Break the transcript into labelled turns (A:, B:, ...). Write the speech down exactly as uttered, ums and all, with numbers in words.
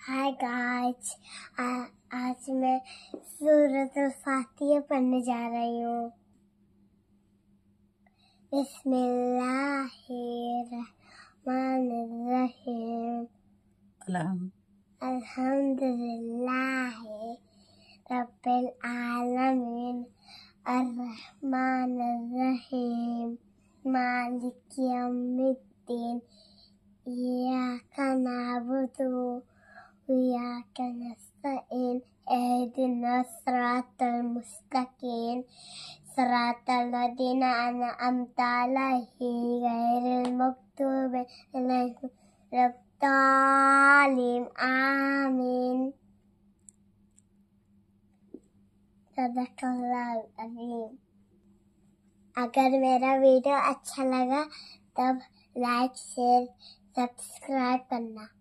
A: Hi guys, आज मैं सूरतुल फातिहा पढ़ने जा रही हूँ। बिस्मिल्लाहिर्रहमानिर्रहीम। अल्हम्दुलिल्लाहि रब्बिल आलमीन अर्रहमानिर्रहीम मालिकि यौमिद्दीन इय्याका नअबुदु व इय्याका नस्तईन इहदिनस सिरातल मुस्तकीम सिरातल लज़ीना अनअमता अलैहिम गैरिल मग़्दूबि अलैहिम वलद्दालिन आमीन। सदक़ल्लाहुल अज़ीम। अगर मेरा वीडियो अच्छा लगा तब लाइक शेयर सब्सक्राइब करना।